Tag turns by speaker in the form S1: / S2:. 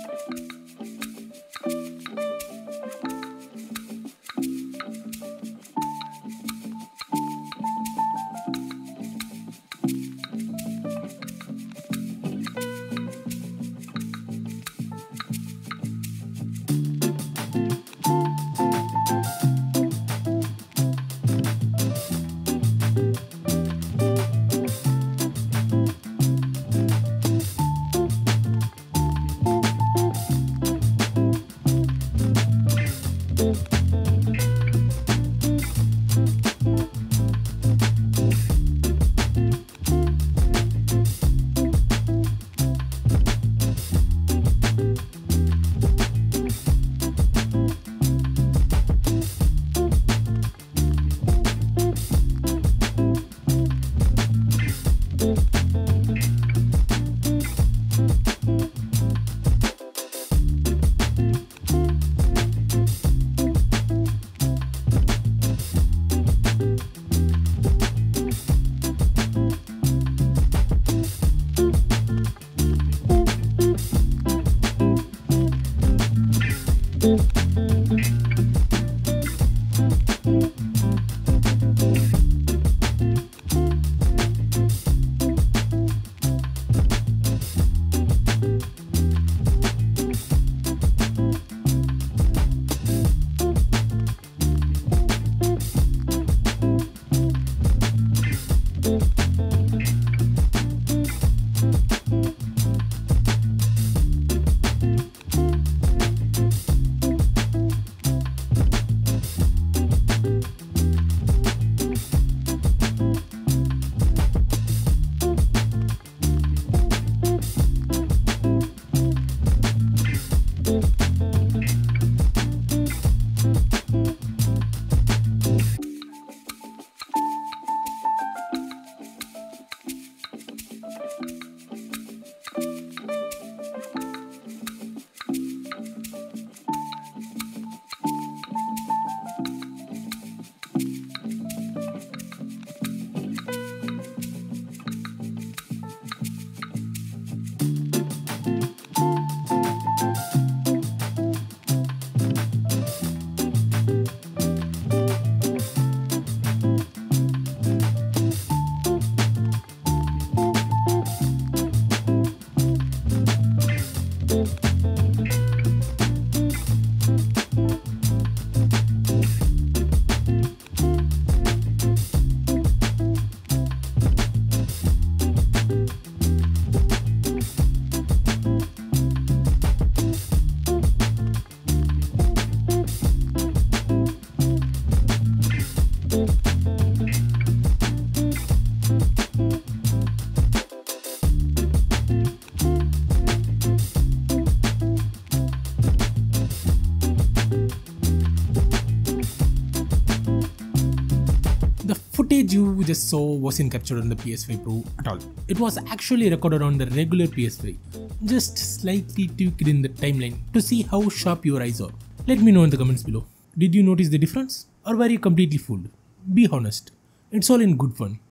S1: footage you just saw wasn't captured on the PS5 Pro at all. It was actually recorded on the regular PS5, just slightly tweaked in the timeline to see how sharp your eyes are. Let me know in the comments below. Did you notice the difference? Or were you completely fooled? Be honest. It's all in good fun.